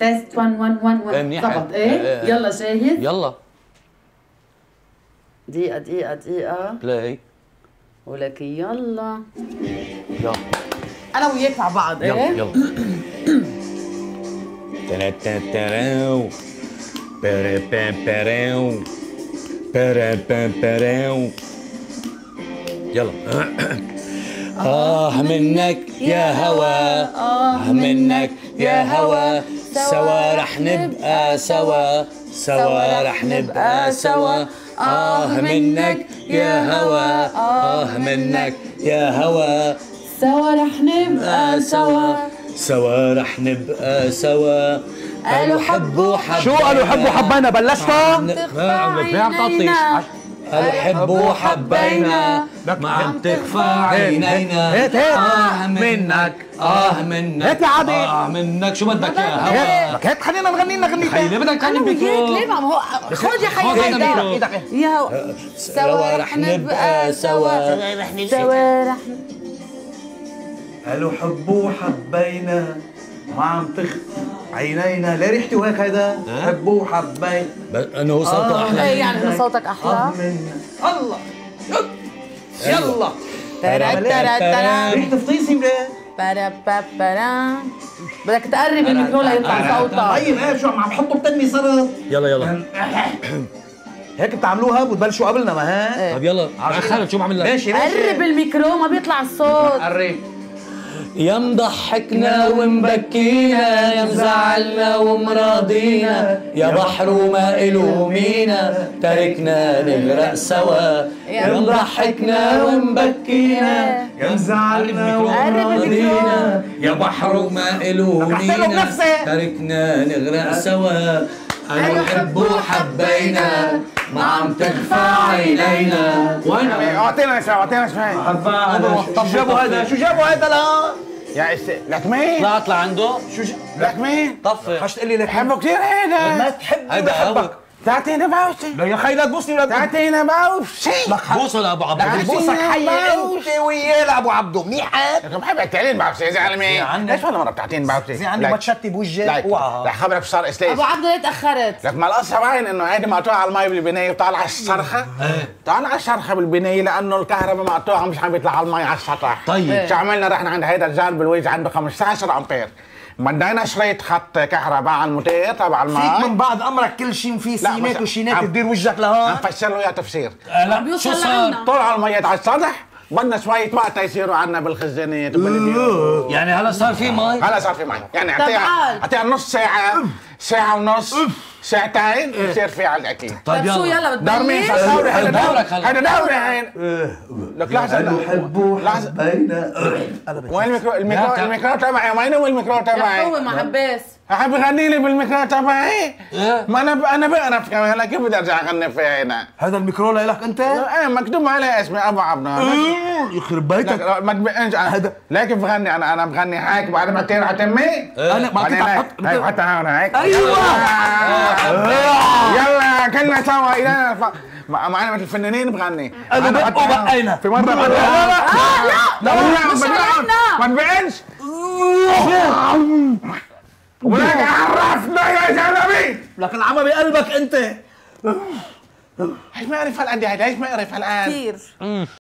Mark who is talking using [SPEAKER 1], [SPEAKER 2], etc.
[SPEAKER 1] تيست 1 1 1 1 ضبط. ايه يلا جاهز؟
[SPEAKER 2] يلا
[SPEAKER 1] دقيقة دقيقة دقيقة
[SPEAKER 2] بلاي
[SPEAKER 1] ولك يلا
[SPEAKER 2] يلا
[SPEAKER 1] أنا وياك مع بعض.
[SPEAKER 2] يلا
[SPEAKER 1] إيه
[SPEAKER 2] يلا يلا منك يا هوا، منك يا هوا، سوا رح نبقى سوا، سوا رح نبقى سوا. منك يا هوا، منك يا هوا،
[SPEAKER 1] سوا رح نبقى سوا،
[SPEAKER 2] سوا رح نبقى سوا. قالوا حبوا حبينا.
[SPEAKER 3] شو قالوا حبوا حبينا؟ بلشتوا؟
[SPEAKER 2] قالوا حبوا حبينا ما عم تخفى عينينا. منك منك
[SPEAKER 3] هيك يا عادي.
[SPEAKER 2] منك شو بدك يا هوا؟
[SPEAKER 3] لك هيك خلينا نغني لنا غنيتين.
[SPEAKER 2] خيي بدك
[SPEAKER 1] أنا
[SPEAKER 2] تغني
[SPEAKER 1] وياك
[SPEAKER 2] بيكو.
[SPEAKER 1] ليه ما هو خذ يا خيي
[SPEAKER 3] ايدك
[SPEAKER 1] يا هوا.
[SPEAKER 2] سوا رح نبقى سوا،
[SPEAKER 1] سوا رح
[SPEAKER 3] قالوا حبوا حبينا ما عم تخفى عينينا. ليه ريحتي وهيك هيدا؟ حبوا حبينا
[SPEAKER 2] انه هو صوته احلى.
[SPEAKER 1] ايه يعني إنه صوتك احلى.
[SPEAKER 3] الله يلا
[SPEAKER 1] ترى ترى ترى
[SPEAKER 3] ريحة فطيسي ليه؟
[SPEAKER 1] برا برا. بدك تقرب الميكرو ليطلع صوتك.
[SPEAKER 3] طيب ايه شو عم حطوا بتنمي صرت؟
[SPEAKER 2] يلا يلا
[SPEAKER 3] هيك بتعملوها وتبلشوا قبلنا ما هيك؟
[SPEAKER 2] طيب يلا خالد شو بعمل لك؟
[SPEAKER 3] ماشي
[SPEAKER 1] قرب الميكرو ما بيطلع الصوت.
[SPEAKER 3] قرب.
[SPEAKER 2] يا مضحكنا ومبكينا، يا مزعلنا ومراضينا، يا بحر وما إله مينا، تركنا نغرق سوا. يا مضحكنا ومبكينا،
[SPEAKER 3] يا مزعلنا
[SPEAKER 2] ومراضينا، يا بحر وما إله مينا، تركنا نغرق سوا. قالوا حبوا حبينا ما عم تخفى عينينا. وين
[SPEAKER 3] اعطينا شوي اعطينا شوي. شو جابوا هذا؟ شو جابوا هذا لا؟ يا لك مين؟
[SPEAKER 2] اطلع عنده.
[SPEAKER 3] شو لك مين؟
[SPEAKER 2] طفي
[SPEAKER 3] حش تقول لي لك بحبه كثير هيدا. ما تحبني بحبك. تعطيني باوشي. لا يا خي لا تبوسني ولا تعطيني باوشي.
[SPEAKER 2] بوصه لابو عبدو.
[SPEAKER 3] بوسك حي انت وياه لابو عبدو منيحه. لك بحبك تعطيني باوشي يا زلمه. ليش ولا مره بتعطيني باوشي؟ زي عندي ما تشتي بوجهك. اوعى. رح خبرك شو صار استاذ.
[SPEAKER 1] ابو عبدو ليه تاخرت؟
[SPEAKER 3] لك ما القصه باين انه هيدي مقطوعه على المي بالبنايه وطالعه على الصرخه. طالعه على الصرخه بالبنايه لانه الكهرباء مقطوعه مش عم يطلع على المي على السطح.
[SPEAKER 2] طيب
[SPEAKER 3] شو عملنا؟ رحنا عند هيدا الجار بالويز عنده 15 امبير. مدينا شريط خط كهرباء على الموتير تبع الماء.
[SPEAKER 4] فيك من بعد امرك كل شيء في سيمات وشينات تدير وجهك لهون.
[SPEAKER 3] نفسر له اياه تفسير.
[SPEAKER 2] لا شو صار؟
[SPEAKER 3] طلعوا المية على السطح، بدنا شوية وقت يصيروا عنا بالخزانات وبالبيوت.
[SPEAKER 2] يعني هلا صار في مي؟
[SPEAKER 3] هلا صار في مي، يعني اعطيها نص ساعة، ساعة ونص، ساعتين يصير في على الأكل.
[SPEAKER 1] طيب شو يلا
[SPEAKER 3] بتبلش؟
[SPEAKER 1] بتبلش؟
[SPEAKER 3] هيدا دوري هين. لك لحظة
[SPEAKER 4] حبوا حبينا.
[SPEAKER 3] وين الميكرو تبعي وين هو الميكرو تبعي؟
[SPEAKER 1] هو مع عباس.
[SPEAKER 3] حابب يغني لي بالميكرو تبعي؟ ما انا بقرف كمان هلا كيف بدي ارجع اغني فيها هنا؟
[SPEAKER 4] هذا الميكرو لك انت؟
[SPEAKER 3] ايه مكتوب عليه اسمي ابو عبد.
[SPEAKER 4] يخرب بيتك.
[SPEAKER 3] ما تبقنش هذا ليه كيف بغني انا بغني هيك بعد ما تروح تمي؟
[SPEAKER 4] انا ما كنت
[SPEAKER 3] هيك حتى هون هيك.
[SPEAKER 4] ايوه
[SPEAKER 3] يلا كلنا سوا الى معنا مثل الفنانين بغني.
[SPEAKER 4] انا بقى وبقينا
[SPEAKER 3] في مرة لا
[SPEAKER 1] مش علينا.
[SPEAKER 3] ما تبقنش ولك عرفنا يا زلمه.
[SPEAKER 4] لك العمى بقلبك انت.
[SPEAKER 3] هيش ما يعرف هالقد هيدا، هيش ما يعرف هالقد
[SPEAKER 1] كثير.